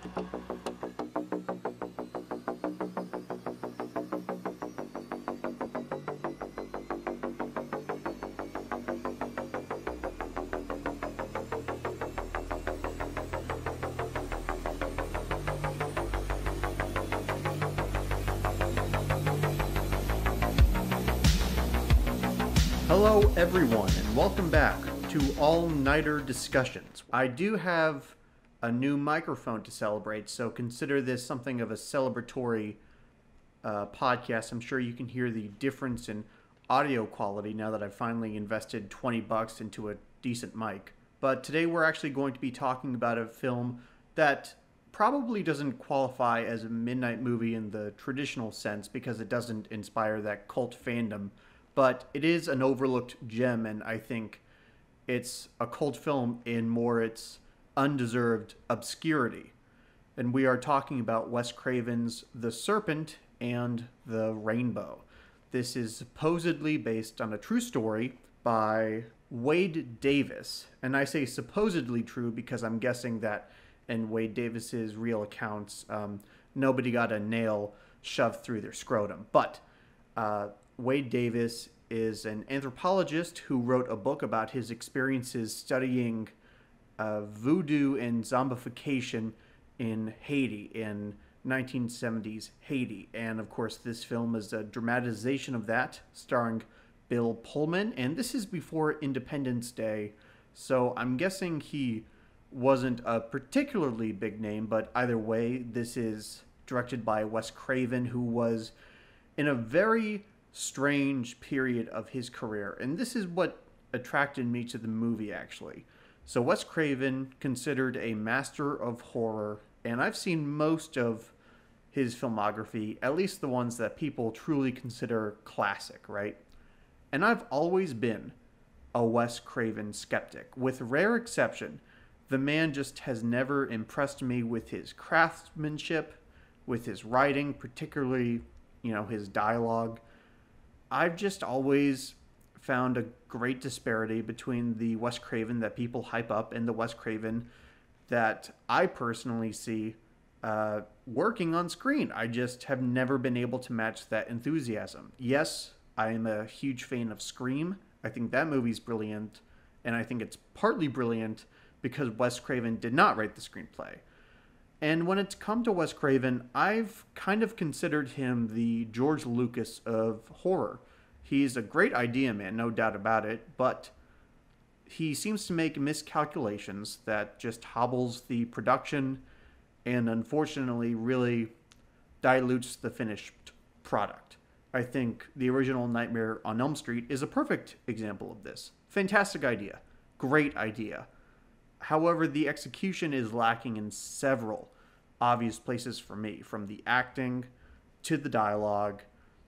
Hello everyone, and welcome back to All-Nighter Discussions. I do have a new microphone to celebrate, so consider this something of a celebratory podcast. I'm sure you can hear the difference in audio quality now that I've finally invested $20 into a decent mic. But today we're actually going to be talking about a film that probably doesn't qualify as a midnight movie in the traditional sense because it doesn't inspire that cult fandom. But it is an overlooked gem, and I think it's a cult film in more its undeserved obscurity. And we are talking about Wes Craven's The Serpent and the Rainbow. This is supposedly based on a true story by Wade Davis. And I say supposedly true because I'm guessing that in Wade Davis's real accounts, nobody got a nail shoved through their scrotum. But Wade Davis is an anthropologist who wrote a book about his experiences studying voodoo and zombification in Haiti, in 1970s Haiti. And of course, this film is a dramatization of that, starring Bill Pullman. And this is before Independence Day, so I'm guessing he wasn't a particularly big name, but either way, this is directed by Wes Craven, who was in a very strange period of his career. And this is what attracted me to the movie, actually. So Wes Craven, considered a master of horror, and I've seen most of his filmography, at least the ones that people truly consider classic, right? And I've always been a Wes Craven skeptic. With rare exception, the man just has never impressed me with his craftsmanship, with his writing, particularly, his dialogue. I've just always found a great disparity between the Wes Craven that people hype up and the Wes Craven that I personally see working on screen. I just have never been able to match that enthusiasm. Yes, I am a huge fan of Scream. I think that movie's brilliant, and I think it's partly brilliant because Wes Craven did not write the screenplay. And when it's come to Wes Craven, I've kind of considered him the George Lucas of horror. He's a great idea man, no doubt about it, but he seems to make miscalculations that just hobbles the production and unfortunately really dilutes the finished product. I think the original Nightmare on Elm Street is a perfect example of this. Fantastic idea. Great idea. However, the execution is lacking in several obvious places for me, from the acting to the dialogue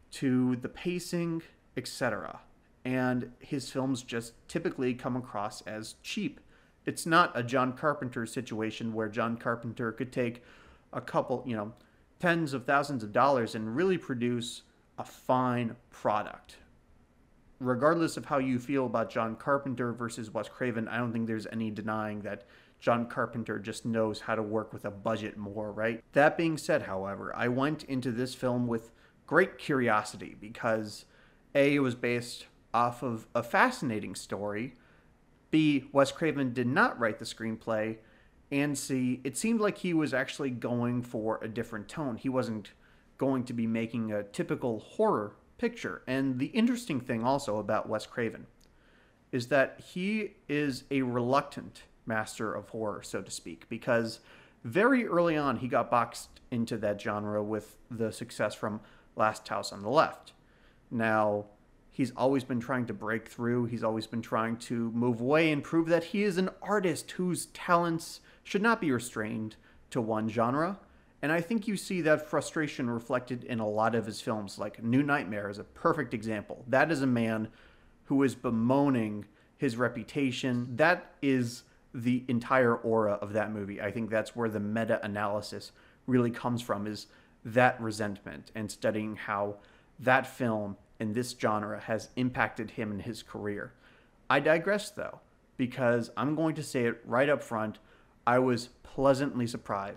to the pacing, etc. And his films just typically come across as cheap. It's not a John Carpenter situation where John Carpenter could take a couple, tens of thousands of dollars and really produce a fine product. Regardless of how you feel about John Carpenter versus Wes Craven, I don't think there's any denying that John Carpenter just knows how to work with a budget more, right? That being said, however, I went into this film with great curiosity because A, it was based off of a fascinating story, B, Wes Craven did not write the screenplay, and C, it seemed like he was actually going for a different tone. He wasn't going to be making a typical horror picture. And the interesting thing also about Wes Craven is that he is a reluctant master of horror, so to speak, because very early on he got boxed into that genre with the success from Last House on the Left. Now, he's always been trying to break through. He's always been trying to move away and prove that he is an artist whose talents should not be restrained to one genre. And I think you see that frustration reflected in a lot of his films, like New Nightmare is a perfect example. That is a man who is bemoaning his reputation. That is the entire aura of that movie. I think that's where the meta-analysis really comes from, is that resentment and studying how that film and this genre has impacted him in his career. I digress, though, because I'm going to say it right up front. I was pleasantly surprised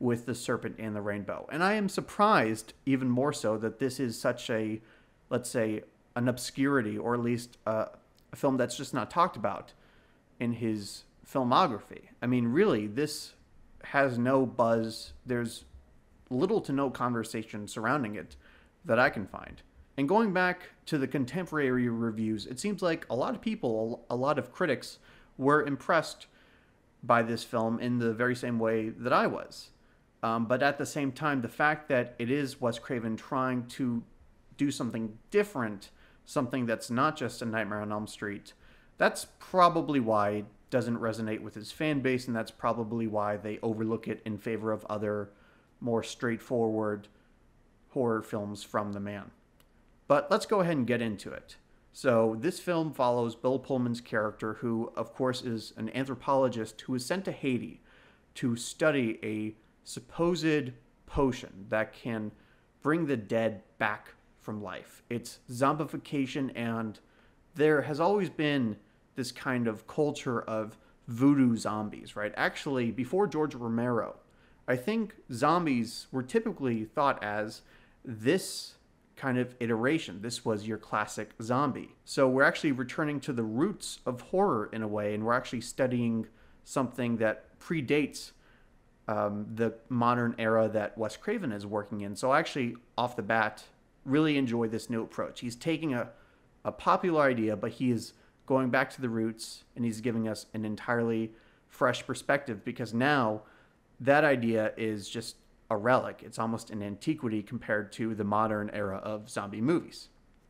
with the Serpent and the Rainbow. And I am surprised, even more so, that this is such a, let's say, an obscurity, or at least a film that's just not talked about in his filmography. I mean, really, this has no buzz. There's little to no conversation surrounding it that I can find. And going back to the contemporary reviews, it seems like a lot of people, a lot of critics, were impressed by this film in the very same way that I was. But at the same time, the fact that it is Wes Craven trying to do something different, something that's not just a Nightmare on Elm Street, that's probably why it doesn't resonate with his fan base, and that's probably why they overlook it in favor of other, more straightforward horror films from the man. But let's go ahead and get into it. So this film follows Bill Pullman's character, who, of course, is an anthropologist who is sent to Haiti to study a supposed potion that can bring the dead back from life. It's zombification, and there has always been this kind of culture of voodoo zombies, right? Actually, before George Romero, I think zombies were typically thought as this kind of iteration. This was your classic zombie. So we're actually returning to the roots of horror in a way, and we're actually studying something that predates the modern era that Wes Craven is working in. So I actually, off the bat, really enjoy this new approach. He's taking a popular idea, but he is going back to the roots, and he's giving us an entirely fresh perspective, because now that idea is just a relic. It's almost an antiquity compared to the modern era of zombie movies.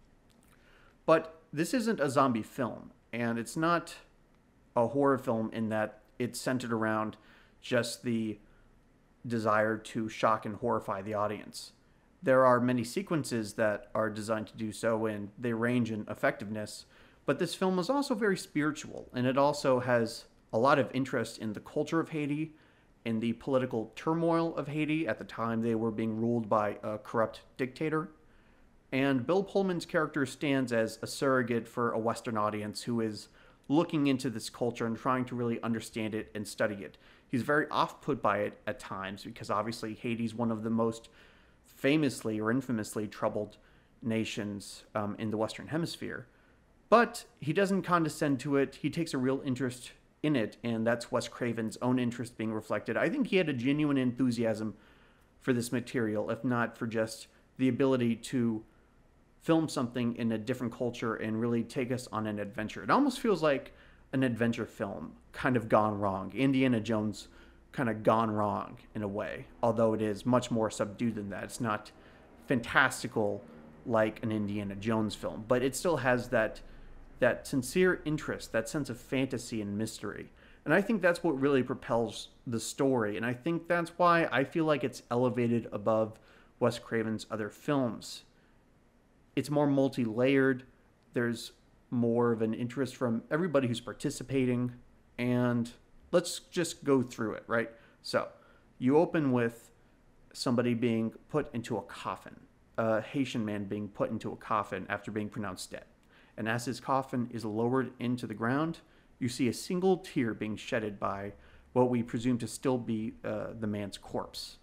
But this isn't a zombie film, and it's not a horror film in that it's centered around just the desire to shock and horrify the audience. There are many sequences that are designed to do so, and they range in effectiveness, but this film is also very spiritual, and it also has a lot of interest in the culture of Haiti, in the political turmoil of Haiti. At the time, they were being ruled by a corrupt dictator. And Bill Pullman's character stands as a surrogate for a Western audience who is looking into this culture and trying to really understand it and study it. He's very off-put by it at times, because obviously Haiti's one of the most famously or infamously troubled nations in the Western Hemisphere. But he doesn't condescend to it. He takes a real interest in it, and that's Wes Craven's own interest being reflected. I think he had a genuine enthusiasm for this material, if not for just the ability to film something in a different culture and really take us on an adventure. It almost feels like an adventure film kind of gone wrong. Indiana Jones kind of gone wrong in a way, although it is much more subdued than that. It's not fantastical like an Indiana Jones film, but it still has that sincere interest, that sense of fantasy and mystery. And I think that's what really propels the story. And I think that's why I feel like it's elevated above Wes Craven's other films. It's more multi-layered. There's more of an interest from everybody who's participating. And let's just go through it, right? So you open with somebody being put into a coffin, a Haitian man being put into a coffin after being pronounced dead. And as his coffin is lowered into the ground, you see a single tear being shedded by what we presume to still be the man's corpse.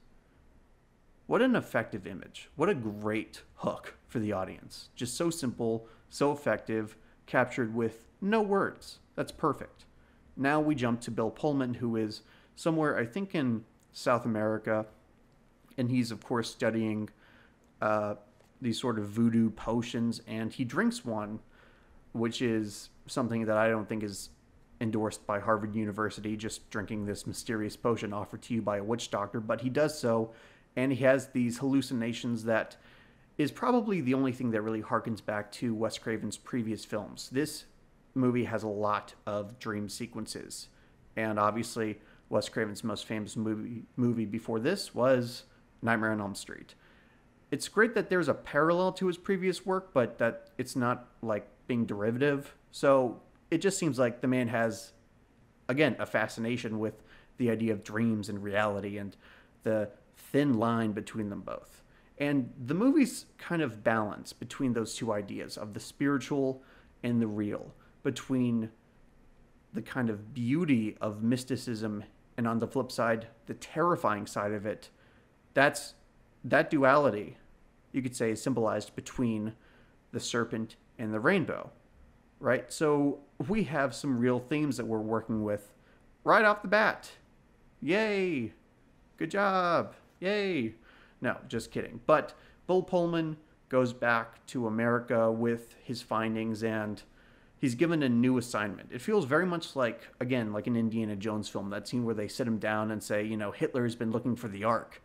What an effective image. What a great hook for the audience. Just so simple, so effective, captured with no words. That's perfect. Now we jump to Bill Pullman, who is somewhere, I think, in South America. And he's, of course, studying these sort of voodoo potions. And he drinks one, which is something that I don't think is endorsed by Harvard University, just drinking this mysterious potion offered to you by a witch doctor. But he does so, and he has these hallucinations that is probably the only thing that really harkens back to Wes Craven's previous films. This movie has a lot of dream sequences, and obviously Wes Craven's most famous movie before this was Nightmare on Elm Street. It's great that there's a parallel to his previous work, but that it's not like being derivative. So it just seems like the man has, again, a fascination with the idea of dreams and reality and the thin line between them both. And the movie's kind of balance between those two ideas of the spiritual and the real, between the kind of beauty of mysticism And on the flip side, the terrifying side of it, that's that duality, you could say, is symbolized between the serpent and the rainbow, right? So we have some real themes that we're working with right off the bat. Yay! Good job! Yay! No, just kidding. But Bill Pullman goes back to America with his findings, and he's given a new assignment. It feels very much like, again, like an Indiana Jones film, that scene where they sit him down and say, Hitler's been looking for the Ark.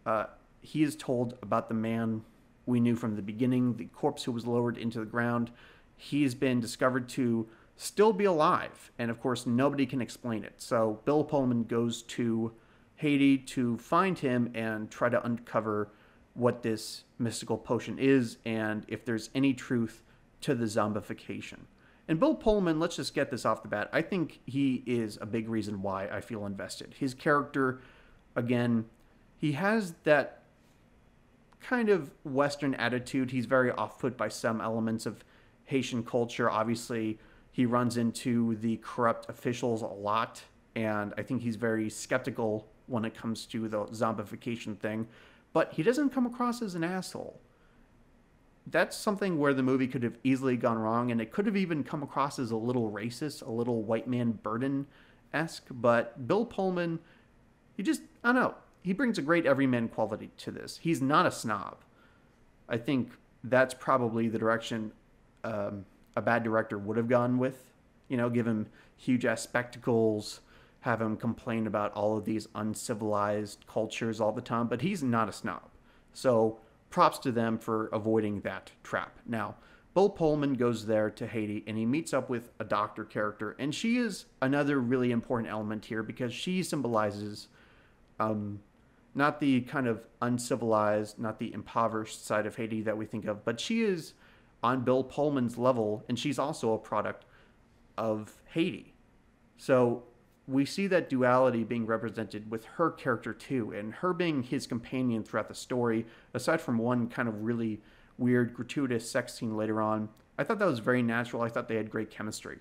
He is told about the man we knew from the beginning, the corpse who was lowered into the ground. He's been discovered to still be alive, and of course nobody can explain it. So Bill Pullman goes to Haiti to find him and try to uncover what this mystical potion is and if there's any truth to the zombification. And Bill Pullman, let's just get this off the bat, I think he is a big reason why I feel invested. His character, again, he has that kind of Western attitude. He's very off-put by some elements of Haitian culture. Obviously, he runs into the corrupt officials a lot, and I think he's very skeptical when it comes to the zombification thing, but he doesn't come across as an asshole. That's something where the movie could have easily gone wrong, and it could have even come across as a little racist, a little white man burden-esque, but Bill Pullman, I don't know, he brings a great everyman quality to this. He's not a snob. I think that's probably the direction a bad director would have gone with. Give him huge-ass spectacles, have him complain about all of these uncivilized cultures all the time, but he's not a snob. So props to them for avoiding that trap. Now, Bill Pullman goes there to Haiti, and he meets up with a doctor character, and she is another really important element here because she symbolizes not the kind of uncivilized, not the impoverished side of Haiti that we think of, but she is on Bill Pullman's level, and she's also a product of Haiti. So we see that duality being represented with her character too, and her being his companion throughout the story, aside from one kind of really weird, gratuitous sex scene later on. I thought that was very natural. I thought they had great chemistry.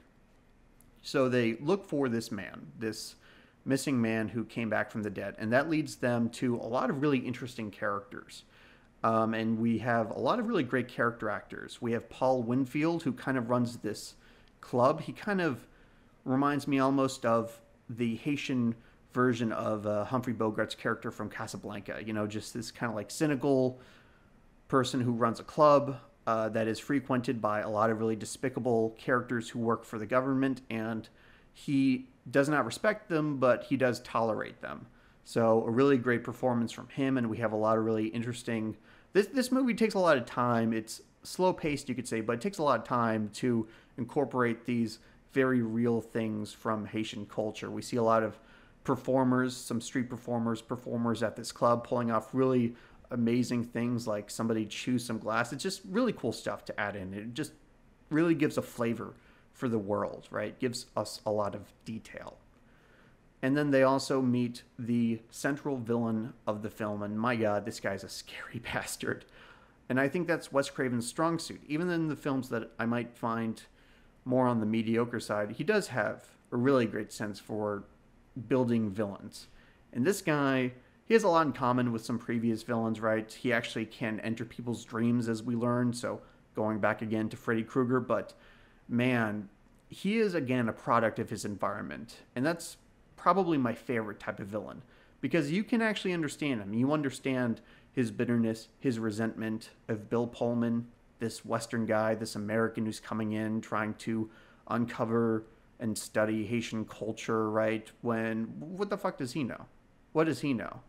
So they look for this man, this missing man who came back from the dead, and that leads them to a lot of really interesting characters. And we have a lot of really great character actors. We have Paul Winfield, who kind of runs this club. He kind of reminds me almost of the Haitian version of Humphrey Bogart's character from Casablanca. Just this kind of like cynical person who runs a club that is frequented by a lot of really despicable characters who work for the government, and he does not respect them, but he does tolerate them. So a really great performance from him, and we have a lot of really interesting... This movie takes a lot of time. It's slow-paced, you could say, but it takes a lot of time to incorporate these very real things from Haitian culture. We see a lot of performers, some street performers at this club pulling off really amazing things, like somebody chews some glass. It's just really cool stuff to add in. It just really gives a flavor for the world, right? Gives us a lot of detail. And then they also meet the central villain of the film, and my God, this guy's a scary bastard. And I think that's Wes Craven's strong suit. Even in the films that I might find more on the mediocre side, he does have a really great sense for building villains. And this guy, he has a lot in common with some previous villains, right? He actually can enter people's dreams, as we learned, so going back again to Freddy Krueger, but man, he is again a product of his environment. And that's probably my favorite type of villain, because you can actually understand him. You understand his bitterness, his resentment of Bill Pullman, this Western guy, this American who's coming in trying to uncover and study Haitian culture, right? What the fuck does he know? What does he know?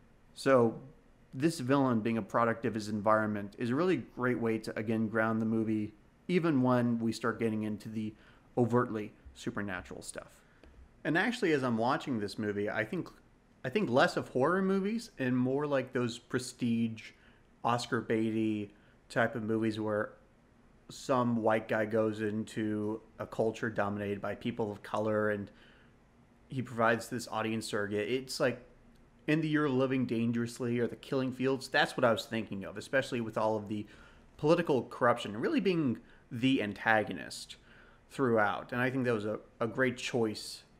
So this villain being a product of his environment is a really great way to, again, ground the movie, even when we start getting into the overtly supernatural stuff. And actually, as I'm watching this movie, I think less of horror movies and more like those prestige, Oscar baity type of movies where some white guy goes into a culture dominated by people of color and he provides this audience surrogate. It's like In the Year Living Dangerously or The Killing Fields. That's what I was thinking of, especially with all of the political corruption and really being the antagonist throughout. And I think that was a great choice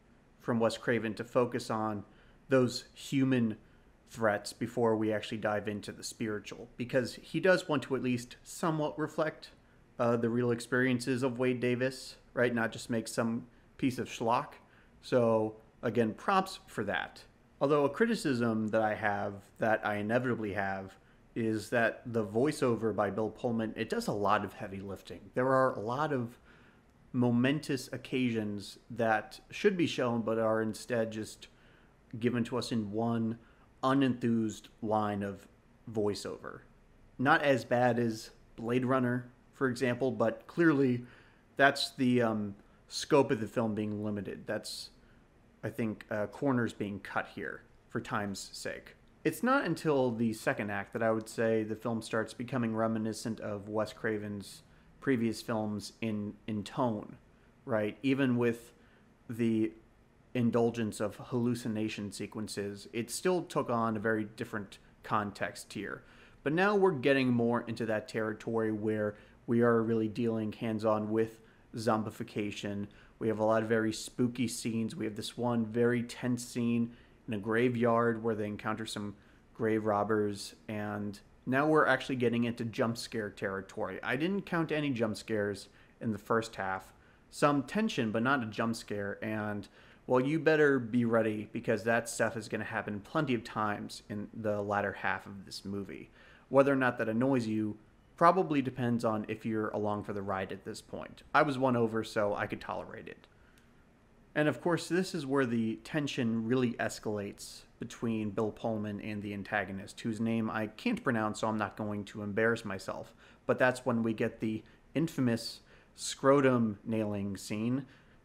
from Wes Craven to focus on those human threats before we actually dive into the spiritual, because he does want to at least somewhat reflect the real experiences of Wade Davis, right? Not just make some piece of schlock. So again, props for that. Although a criticism that I have, that I inevitably have, is that the voiceover by Bill Pullman, it does a lot of heavy lifting. There are a lot of momentous occasions that should be shown but are instead just given to us in one unenthused line of voiceover. Not as bad as Blade Runner, for example, but clearly that's the scope of the film being limited. That's, I think, corners being cut here for time's sake. It's not until the second act that I would say the film starts becoming reminiscent of Wes Craven's previous films in tone, right? Even with the indulgence of hallucination sequences, it still took on a very different context here. But now we're getting more into that territory where we are really dealing hands-on with zombification. We have a lot of very spooky scenes. We have this one very tense scene in a graveyard where they encounter some grave robbers, and now we're actually getting into jump scare territory. I didn't count any jump scares in the first half. Some tension, but not a jump scare, and well, you better be ready because that stuff is going to happen plenty of times in the latter half of this movie. Whether or not that annoys you probably depends on if you're along for the ride at this point. I was won over, so I could tolerate it. And of course, this is where the tension really escalates between Bill Pullman and the antagonist, whose name I can't pronounce, so I'm not going to embarrass myself. But that's when we get the infamous scrotum nailing scene.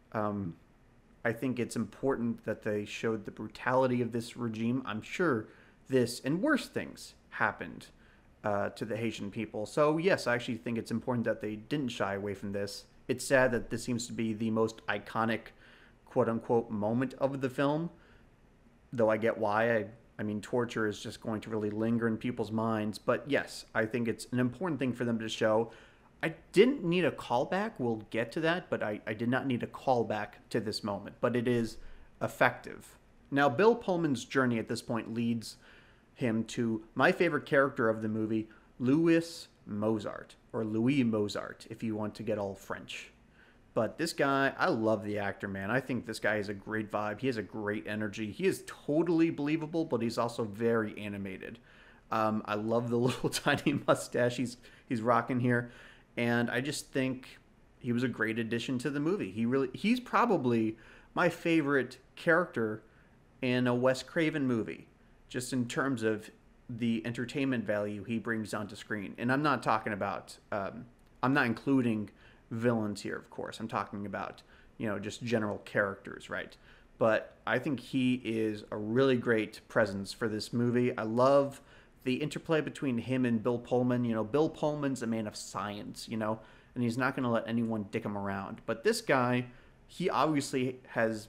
I think it's important that they showed the brutality of this regime. I'm sure this and worse things happened to the Haitian people. So yes, I actually think it's important that they didn't shy away from this. It's sad that this seems to be the most iconic quote-unquote moment of the film, though I get why. I mean, torture is just going to really linger in people's minds. But yes, I think it's an important thing for them to show. I didn't need a callback. We'll get to that, but I did not need a callback to this moment. But it is effective. Now, Bill Pullman's journey at this point leads him to my favorite character of the movie, Louis Mozart, or Louis Mozart, if you want to get all French. But this guy, I love the actor, man. I think this guy has a great vibe. He has a great energy. He is totally believable, but he's also very animated. I love the little tiny mustache he's rocking here. And I just think he was a great addition to the movie. He's probably my favorite character in a Wes Craven movie, just in terms of the entertainment value he brings onto screen. And I'm not talking about, I'm not including villains here, of course. I'm talking about, just general characters, right? But I think he is a really great presence for this movie. I love the interplay between him and Bill Pullman. Bill Pullman's a man of science, and he's not going to let anyone dick him around. But this guy, he obviously has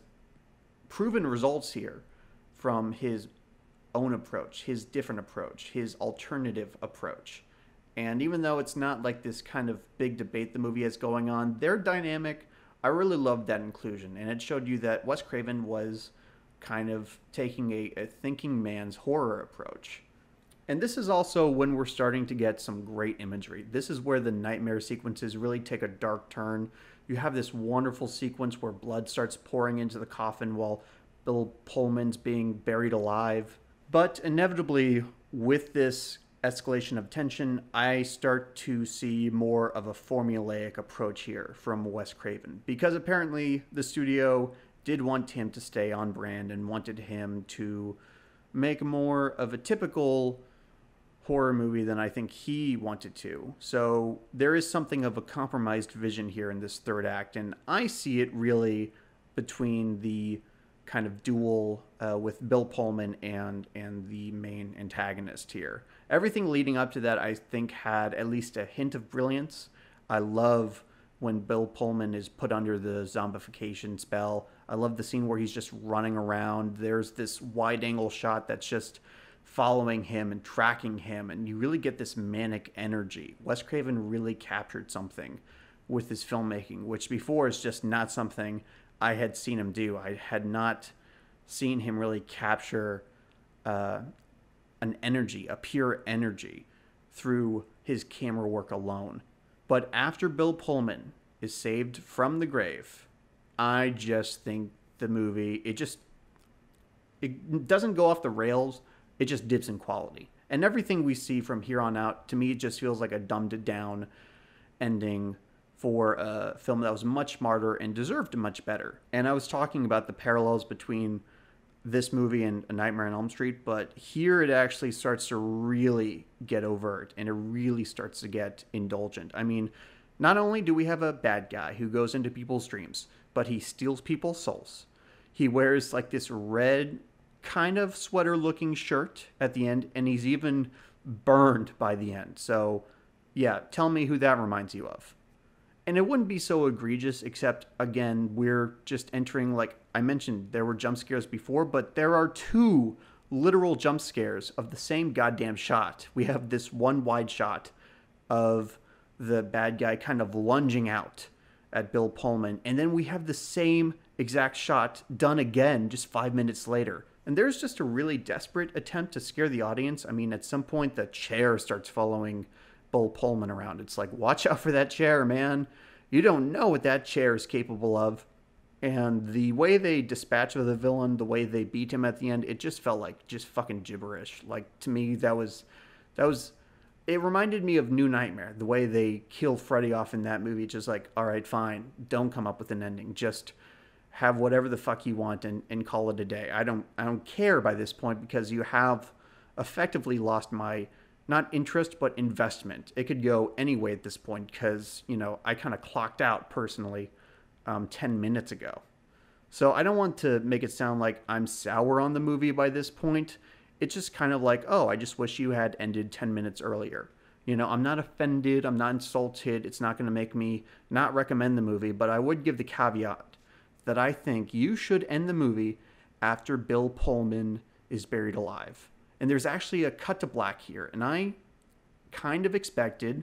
proven results here from his own approach, his different approach, his alternative approach. And even though it's not like this kind of big debate the movie has going on, their dynamic, I really loved that inclusion. And it showed you that Wes Craven was kind of taking a thinking man's horror approach. And this is also when we're starting to get some great imagery. This is where the nightmare sequences really take a dark turn. You have this wonderful sequence where blood starts pouring into the coffin while Bill Pullman's being buried alive. But inevitably, with this escalation of tension, I start to see more of a formulaic approach here from Wes Craven. Because apparently the studio did want him to stay on brand and wanted him to make more of a typical horror movie than I think he wanted to. So there is something of a compromised vision here in this third act, and I see it really between the kind of duel with Bill Pullman and the main antagonist here. Everything leading up to that, I think, had at least a hint of brilliance. I love when Bill Pullman is put under the zombification spell. I love the scene where he's just running around. There's this wide-angle shot that's just following him and tracking him, and you really get this manic energy. Wes Craven really captured something with his filmmaking, which before is just not something I had seen him do. I had not seen him really capture uh, an energy, a pure energy, through his camera work alone. But after Bill Pullman is saved from the grave, I just think the movie, it doesn't go off the rails. It just dips in quality. And everything we see from here on out, to me, it just feels like a dumbed down ending for a film that was much smarter and deserved much better. And I was talking about the parallels between this movie and A Nightmare on Elm Street, but here it actually starts to really get overt and it really starts to get indulgent. I mean, not only do we have a bad guy who goes into people's dreams, but he steals people's souls. He wears like this red kind of sweater looking shirt at the end, and he's even burned by the end. So yeah, tell me who that reminds you of. And it wouldn't be so egregious, except again, we're just entering, like I mentioned, there were jump scares before, but there are two literal jump scares of the same goddamn shot. We have this one wide shot of the bad guy kind of lunging out at Bill Pullman, and then we have the same exact shot done again just 5 minutes later. And there's just a really desperate attempt to scare the audience. I mean, at some point, the chair starts following Bill Pullman around. It's like, watch out for that chair, man. You don't know what that chair is capable of. And the way they dispatch the villain, the way they beat him at the end, it just felt like just fucking gibberish. Like, to me, that was, it reminded me of New Nightmare, the way they kill Freddy off in that movie. Just like, all right, fine, don't come up with an ending. Just have whatever the fuck you want and call it a day. I don't care by this point, because you have effectively lost my, not interest, but investment. It could go any way at this point, because, you know, I kind of clocked out personally 10 minutes ago. So I don't want to make it sound like I'm sour on the movie by this point. It's just kind of like, oh, I just wish you had ended 10 minutes earlier. You know, I'm not offended. I'm not insulted. It's not going to make me not recommend the movie, but I would give the caveat that I think you should end the movie after Bill Pullman is buried alive. And there's actually a cut to black here, and I kind of expected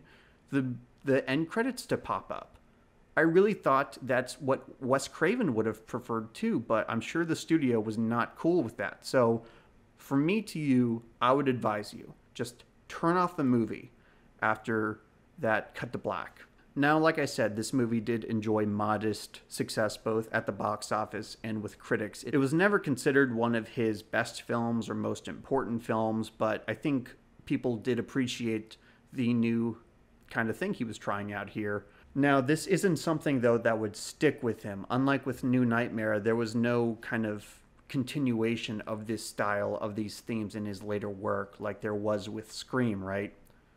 the end credits to pop up. I really thought that's what Wes Craven would have preferred too, but I'm sure the studio was not cool with that. So from me to you, I would advise you, just turn off the movie after that cut to black. Now, like I said, this movie did enjoy modest success both at the box office and with critics. It was never considered one of his best films or most important films, but I think people did appreciate the new kind of thing he was trying out here. Now, this isn't something, though, that would stick with him. Unlike with New Nightmare, there was no kind of continuation of this style, of these themes in his later work, like there was with Scream, right?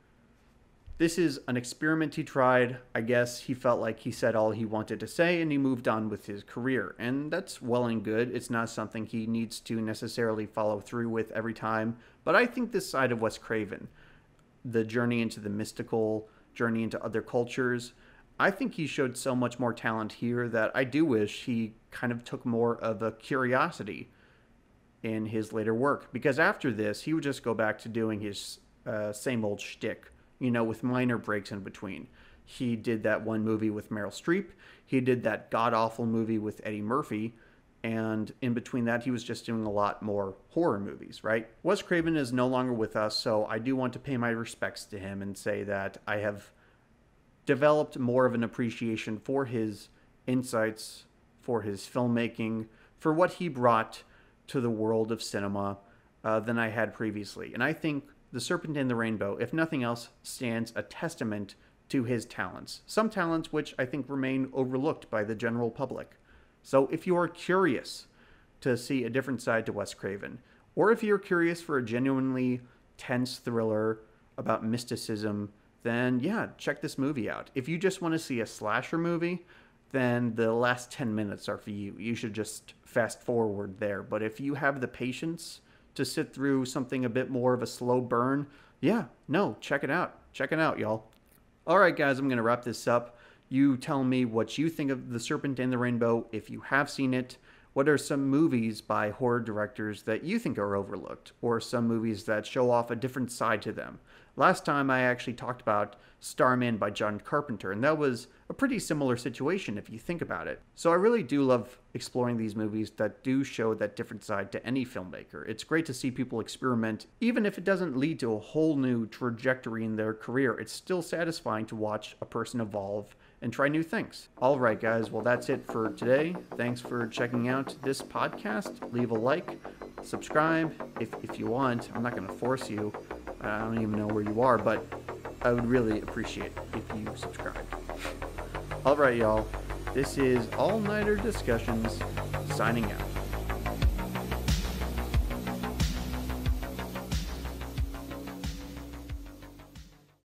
This is an experiment he tried. I guess he felt like he said all he wanted to say and he moved on with his career. And that's well and good. It's not something he needs to necessarily follow through with every time. But I think this side of Wes Craven, the journey into the mystical, journey into other cultures, I think he showed so much more talent here that I do wish he kind of took more of a curiosity in his later work. Because after this, he would just go back to doing his same old shtick, you know, with minor breaks in between. He did that one movie with Meryl Streep. He did that god-awful movie with Eddie Murphy. And in between that, he was just doing a lot more horror movies, right? Wes Craven is no longer with us, so I do want to pay my respects to him and say that I have developed more of an appreciation for his insights, for his filmmaking, for what he brought to the world of cinema than I had previously. And I think The Serpent and the Rainbow, if nothing else, stands a testament to his talents. Some talents which I think remain overlooked by the general public. So if you are curious to see a different side to Wes Craven, or if you're curious for a genuinely tense thriller about mysticism, then yeah, check this movie out. If you just want to see a slasher movie, then the last 10 minutes are for you. You should just fast forward there. But if you have the patience to sit through something a bit more of a slow burn, yeah, no, check it out. Check it out, y'all. All right, guys, I'm going to wrap this up. You tell me what you think of The Serpent and the Rainbow, if you have seen it. What are some movies by horror directors that you think are overlooked, or some movies that show off a different side to them? Last time I actually talked about Starman by John Carpenter, and that was a pretty similar situation if you think about it. So I really do love exploring these movies that do show that different side to any filmmaker. It's great to see people experiment, even if it doesn't lead to a whole new trajectory in their career. It's still satisfying to watch a person evolve and try new things. All right, guys. Well, that's it for today. Thanks for checking out this podcast. Leave a like, subscribe if you want. I'm not going to force you. I don't even know where you are, but I would really appreciate it if you subscribed. All right, y'all. This is All Nighter Discussions signing out.